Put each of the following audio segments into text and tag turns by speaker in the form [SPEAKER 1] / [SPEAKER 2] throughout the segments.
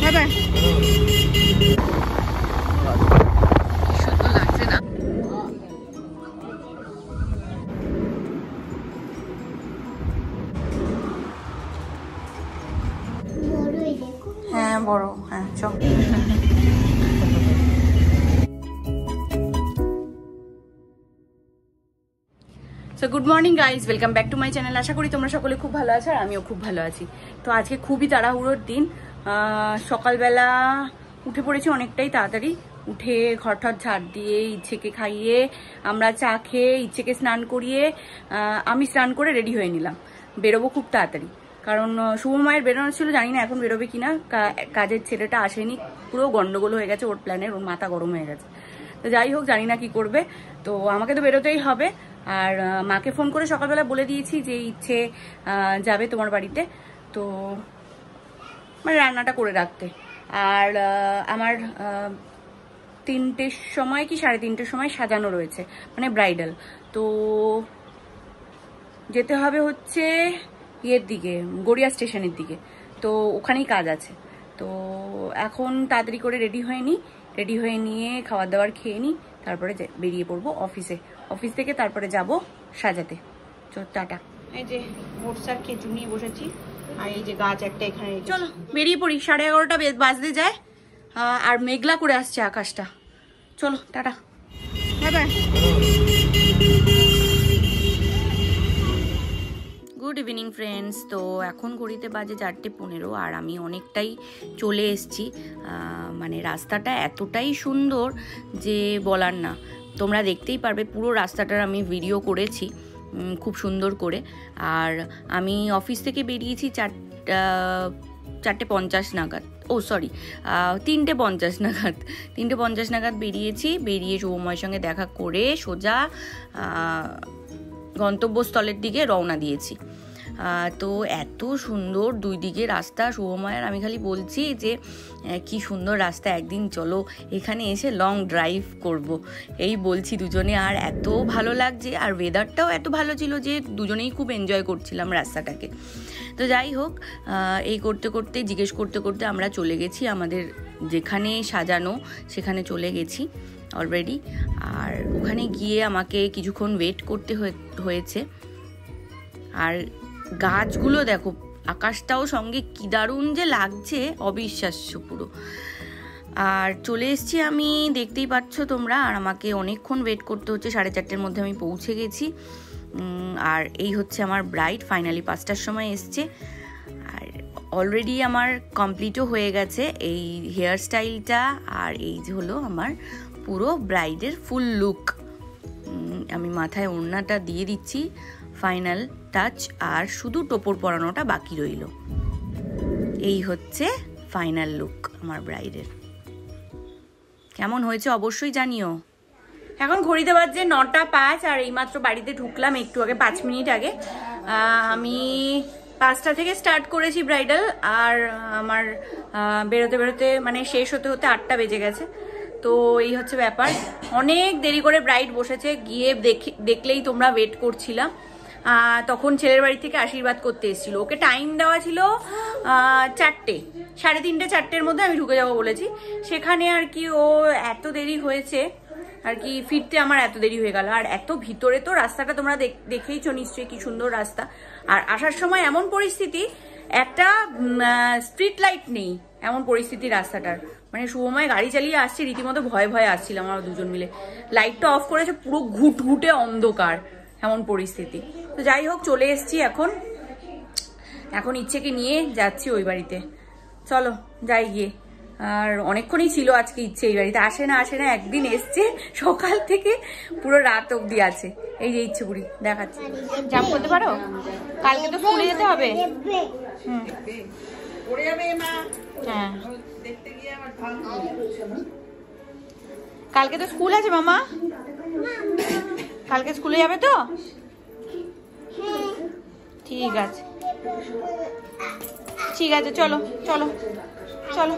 [SPEAKER 1] By. সুন্দর লাগছে না? হ্যাঁ বড়, হ্যাঁ চল। So good morning guys, welcome back to my channel. আশা করি তোমরা সকলে খুব ভালো আছো আর আমিও খুব ভালো আছি। তো আজকে খুবই তাড়াহুড়োর দিন। সকালবেলা উঠে পড়েছি অনেকটাই তাড়াতাড়ি, উঠে ঘর ঠর ঝাড় দিয়ে ইচ্ছেকে খাইয়ে আমরা চা খেয়ে ইচ্ছেকে স্নান করিয়ে আমি স্নান করে রেডি হয়ে নিলাম। বেরোবো খুব তাড়াতাড়ি, কারণ শুভময়ের বেরোনো ছিল, জানি না এখন বেরোবে কিনা। কাজের ছেলেটা আসেনি, পুরো গন্ডগোল হয়ে গেছে ওর প্ল্যানের, ওর মাথা গরম হয়ে গেছে। তো যাই হোক, জানি না কি করবে, তো আমাকে তো বেরোতেই হবে। আর মাকে ফোন করে সকালবেলা বলে দিয়েছি যে ইচ্ছে যাবে তোমার বাড়িতে, তো মানে রান্নাটা করে রাখতে। আর আমার 3টের সময় কি 3:30 সময় সাজানো রয়েছে, মানে ব্রাইডাল। তো যেতে হবে হচ্ছে ইয়ের দিকে, গড়িয়া স্টেশনের দিকে, তো ওখানেই কাজ আছে। তো এখন তাড়াতাড়ি করে রেডি হয়ে নিয়ে খাবার দাবার খেয়ে নিই, তারপরে বেরিয়ে পড়বো অফিসে। অফিস থেকে তারপরে যাব সাজাতে। চল টাটা। এই যে ওটস আর খেজুর নিয়ে বসেছি, আর এই যে গাছ একটা এখানে। চলো বেরিয়ে পড়ি, 11:30 বাজতে যায়, আর মেঘলা করে আসছে আকাশটা। চলো tata, bye bye. Good evening friends. তো এখন ঘড়িতে বাজে 4:15 আর আমি অনেকটাই চলে এসেছি। মানে রাস্তাটা এতটাই সুন্দর যে বলার না, তোমরা দেখতেই পারবে। পুরো রাস্তাটার আমি ভিডিও করেছি খুব সুন্দর করে। আর আমি অফিস থেকে বেরিয়েছি 4:50 নাগাদ, ও সরি 3:50 নাগাদ। 3:50 নাগাদ বেরিয়েছি। বেরিয়ে শুভময়ের সঙ্গে দেখা করে সোজা গন্তব্যস্থলের দিকে রওনা দিয়েছি। তো এত সুন্দর দুই দিকে রাস্তা। শুভময় আর আমি খালি বলছি যে কি সুন্দর রাস্তা, একদিন চলো এখানে এসে লং ড্রাইভ করব, এই বলছি দুজনে। আর এত ভালো লাগছে, আর ওয়েদারটাও এত ভালো ছিল যে দুজনেই খুব এনজয় করছিলাম রাস্তাটাকে। তো যাই হোক, এই করতে করতে জিজ্ঞেস করতে করতে আমরা চলে গেছি আমাদের যেখানে সাজানো, সেখানে চলে গেছি অলরেডি। আর ওখানে গিয়ে আমাকে কিছুক্ষণ ওয়েট করতে হয়েছে। আর গাছগুলো দেখো, আকাশটাও সঙ্গে কি দারুণ যে লাগছে, অবিশ্বাস্য পুরো। আর চলে এসেছি আমি, দেখতেই পাচ্ছ তোমরা। আর আমাকে অনেকক্ষণ ওয়েট করতে হচ্ছে, 4:30-র মধ্যে আমি পৌঁছে গেছি। আর এই হচ্ছে আমার ব্রাইড, ফাইনালি 5টার সময় এসছে। আর অলরেডি আমার কমপ্লিটও হয়ে গেছে এই হেয়ার স্টাইলটা। আর এই যে হলো আমার পুরো ব্রাইডের ফুল লুক। আমি মাথায় ওড়নাটা দিয়ে দিচ্ছি, ফাইনাল টাচ। আর শুধু টোপর পরানোটা বাকি রইল। এই হচ্ছে ফাইনাল লুক আমার ব্রাইডের। কেমন হয়েছে অবশ্যই জানিও। এখন ঘড়িতে বাজছে 9:05 আর এইমাত্র বাড়িতে ঢুকলাম, একটু আগে, 5 মিনিট আগে। আমি 5টা থেকে স্টার্ট করেছি ব্রাইডাল, আর আমার বেরোতে বেরোতে মানে শেষ হতে হতে 8টা বেজে গেছে। তো এই হচ্ছে ব্যাপার। অনেক দেরি করে ব্রাইড বসেছে, গিয়ে দেখলেই তোমরা ওয়েট করছিলাম। তখন ছেলের বাড়ি থেকে আশীর্বাদ করতে এসেছিল। ওকে টাইম দেওয়া ছিল 4টে, 3:30 4টের মধ্যে আমি ঢুকে যাবো বলেছি। সেখানে আর কি ও এত দেরি হয়েছে আর কি, ফিরতে আমার এত দেরি হয়ে গেল। আর এত ভিতরে তো রাস্তাটা তোমরা দেখেইছো নিশ্চয়ই, কি সুন্দর রাস্তা। আর আসার সময় এমন পরিস্থিতি, একটা স্ট্রিট লাইট নেই, এমন পরিস্থিতি রাস্তাটার। মানে শুভময় গাড়ি চালিয়ে আসছে, রীতিমতো ভয়ে ভয়ে আসছিলাম আমরা দুজন মিলে। লাইটটা অফ করেছে, পুরো ঘুটঘুটে অন্ধকার, এমন পরিস্থিতি। তো যাই হোক, চলে এসছি এখন ইচ্ছেকে নিয়ে যাচ্ছি ওই বাড়িতে। চলো যাই গিয়ে। আর অনেকক্ষণই ছিল আজকে ইচ্ছে এই বাড়িতে, আসে না একদিন এসছে, সকাল থেকে পুরো রাত অবধি আছে। এই যে ইচ্ছে বুড়ি দেখাচ্ছি, জাম্প করতে পারো? কালকে তো স্কুলে যেতে হবে। হ্যাঁ, কালকে তো স্কুল আছে মামা, কালকে স্কুলে যাবে তো? ঠিক আছে চলো চলো চলো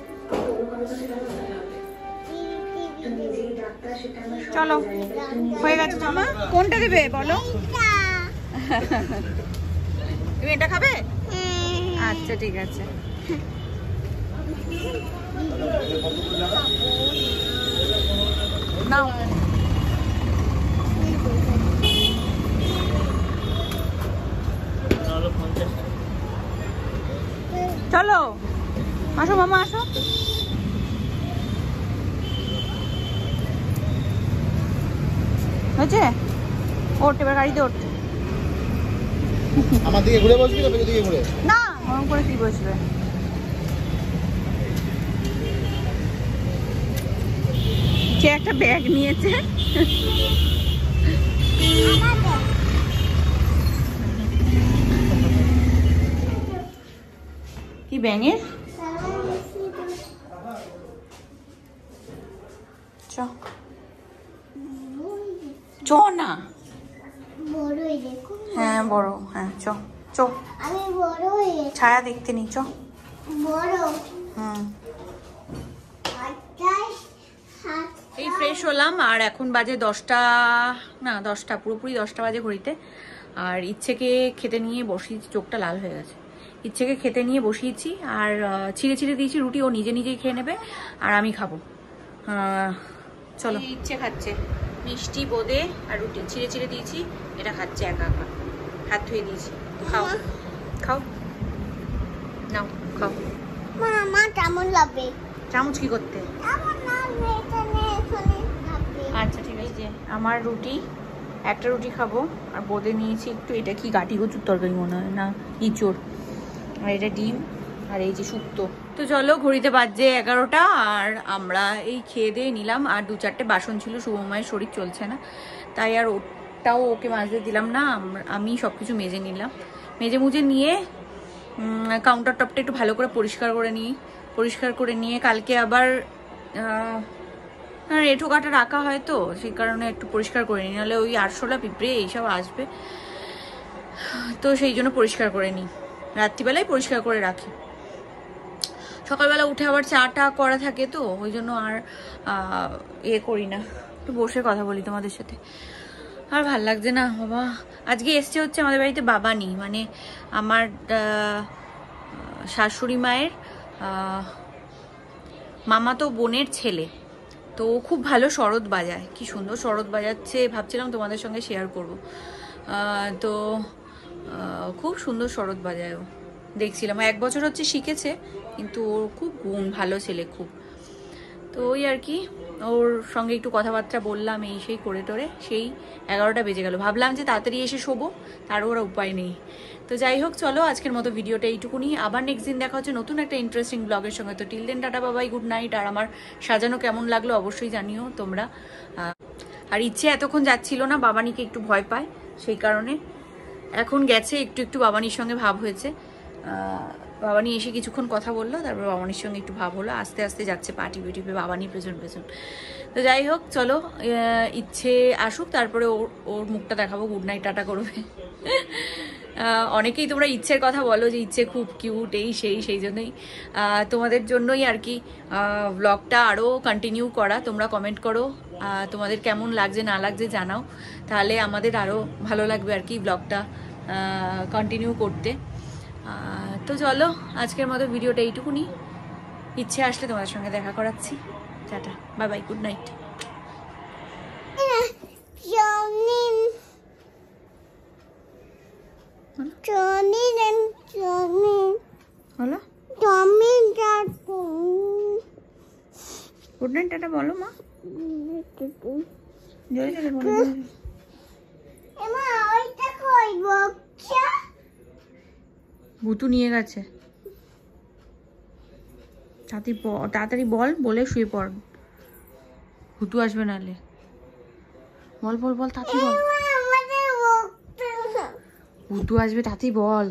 [SPEAKER 1] চলো, হয়ে গেছে। মামা কোনটা দেবে বলো? তুমি এটা খাবে? আচ্ছা ঠিক আছে। নাও চলো আসো মামা আসো। হয়েছে? ওঠ এবার গাড়িতে ওঠ।
[SPEAKER 2] আমার দিকে ঘুরে বসবি না পেছন দিকে ঘুরে?
[SPEAKER 1] না ওরকম করে কি বসবে? সে একটা ব্যাগ নিয়েছে। কি ব্যাঙের? চ না। হ্যাঁ বড়, হ্যাঁ চ চ। ছায়া দেখতে নি চ। এই ফ্রেশ হলাম আর এখন বাজে 10টা, না 10টা পুরোপুরি 10টা বাজে ঘড়িতে। আর ইচ্ছেকে খেতে নিয়ে বসিয়েছি, চোখটা লাল হয়ে গেছে। ইচ্ছেকে খেতে নিয়ে বসিয়েছি আর ছিঁড়ে ছিঁড়ে দিয়েছি রুটি, ও নিজে নিজেই খেয়ে নেবে আর আমি খাবো। চলো। ইচ্ছে খাচ্ছে মিষ্টি বোঁদে আর রুটি, ছিঁড়ে ছিঁড়ে দিয়েছি, এটা খাচ্ছে একা একা, হাত ধুয়ে দিয়েছি। খাও খাও, নাও খাও।
[SPEAKER 3] মামা কেমন লাগবে?
[SPEAKER 1] চামচ কি করতে? আচ্ছা ঠিক আছে। আমার রুটি, একটা রুটি খাবো আর বোঁদে নিয়েছি একটু। এটা কি গাটি কচুর তরকারি মনে হয়, না ইঁচড়। আর এটা ডিম আর এই যে শুক্তো। তো চলো, ঘড়িতে বাজছে 11টা আর আমরা এই খেয়ে দিয়ে নিলাম। আর 2-4টে বাসন ছিল, শুভময়ের শরীর চলছে না তাই আর ওটাও ওকে মাজতে দিলাম না, আমি সব কিছু মেজে নিলাম। মেজে মুজে নিয়ে কাউন্টার টপটা একটু ভালো করে পরিষ্কার করে নিয়ে কালকে আবার এঁঠো কাটা রাখা হয়, তো সেই কারণে একটু পরিষ্কার করে নিই, নাহলে ওই আরশোলা পিঁপড়ে এইসব আসবে, তো সেই জন্য পরিষ্কার করে নিই। রাত্রিবেলায় পরিষ্কার করে রাখি, সকালবেলা উঠে আবার চাটা করা থাকে, তো ওই জন্য আর করি না। একটু বসে কথা বলি তোমাদের সাথে, আর ভাল লাগছে না বাবা। আজকে এসছে হচ্ছে আমাদের বাড়িতে বাবানি, মানে আমার শাশুড়ি মায়ের মামাতো বোনের ছেলে। তো খুব ভালো শরৎ বাজায়, কি সুন্দর শরৎ বাজাচ্ছে, ভাবছিলাম তোমাদের সঙ্গে শেয়ার করব। তো খুব সুন্দর শরৎ বাজায় ও, দেখছিলাম 1 বছর হচ্ছে শিখেছে, কিন্তু ওর খুব গুণ, ভালো ছেলে খুব। তো ওই আর কি, ওর সঙ্গে একটু কথাবার্তা বললাম, এই সেই করে টোরে সেই 11টা বেজে গেল। ভাবলাম যে তাড়াতাড়ি এসে শোবো, তারও ওরা উপায় নেই। তো যাই হোক, চলো আজকের মতো ভিডিওটা এইটুকুনি। আবার নেক্সট দিন দেখা হচ্ছে নতুন একটা ইন্টারেস্টিং ব্লগের সঙ্গে। তো till then tata Babai, good night. আর আমার সাজানো কেমন লাগলো অবশ্যই জানিও তোমরা। আর ইচ্ছে এতক্ষণ যাচ্ছিল না, বাবানিকে একটু ভয় পায়, সেই কারণে এখন গেছে। একটু বাবানির সঙ্গে ভাব হয়েছে, বাবানি এসে কিছুক্ষণ কথা বললো, তারপর বাবানির সঙ্গে একটু ভাব হলো, আস্তে আস্তে যাচ্ছে পা টিপে টিপে বাবানি পেছন। তো যাই হোক, চলো ইচ্ছে আসুক, তারপরে ওর মুখটা দেখাবো, গুড নাইট টাটা করবে। অনেকেই তোমরা ইচ্ছের কথা বলো যে ইচ্ছে খুব কিউট, এই সেই জন্যই তোমাদের জন্যই আর কি ব্লগটা আরও কন্টিনিউ করা। তোমরা কমেন্ট করো তোমাদের কেমন লাগছে না লাগছে জানাও, তাহলে আমাদের আরও ভালো লাগবে আর কি ব্লগটা কন্টিনিউ করতে। তো চলো আজকের মতো ভিডিওটা এইটুকুনি। ইচ্ছে আসলে তোমাদের সঙ্গে দেখা করাচ্ছি। Tata bye bye, good night. হলো গুড নাইট টাটা বলো মা, জোরে জোরে বলো। ভুতু নিয়ে গেছে, তাড়াতাড়ি বল, বলে শুয়ে পড়, ভুতু আসবে নাহলে। বল তাড়াতাড়ি বল, ভুতু আসবে তাড়াতাড়ি বল।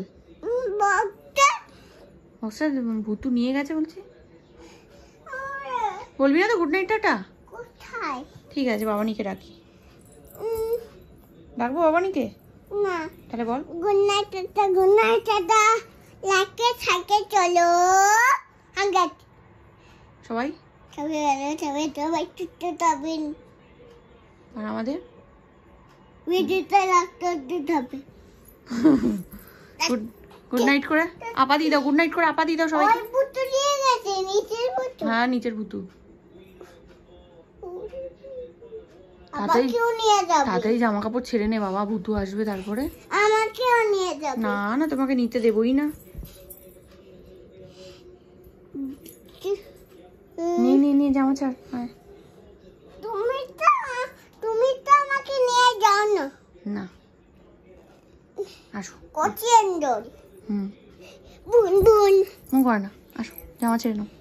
[SPEAKER 1] ভুতু নিয়ে গেছে বলছি, বলবি না তো গুড নাইট টাটা? ঠিক আছে, বাবানিকে ডাকি, ডাকবো বাবানিকে না, তাহলে বল good night tata. Good night tata, লাইকে থাকে চলো আঙ্গাত সবাই আর আমাদের ভিডিওটা লাইক করতে হবে। গুড নাইট করে আপা দিয়ে দাও, গুড নাইট করে আপা দিয়ে দাও সবাইকে। হ্যাঁ নিচের ভুতু। তাড়াতাড়ি জামা কাপড় ছেড়ে নে বাবা, ভুতু আসবে তারপরে।
[SPEAKER 3] আমাকেও নিয়ে যাবে।
[SPEAKER 1] না না তোমাকে নিতে দেবই না। নে জামা ছাড়।
[SPEAKER 3] তুমি তো আমাকে নিয়ে যাও না।
[SPEAKER 1] না আসো।
[SPEAKER 3] কোচিয়ান দড়ি।
[SPEAKER 1] বুন
[SPEAKER 3] বুন।
[SPEAKER 1] মুখ কর না, আসো জামা ছেড়ে নাও।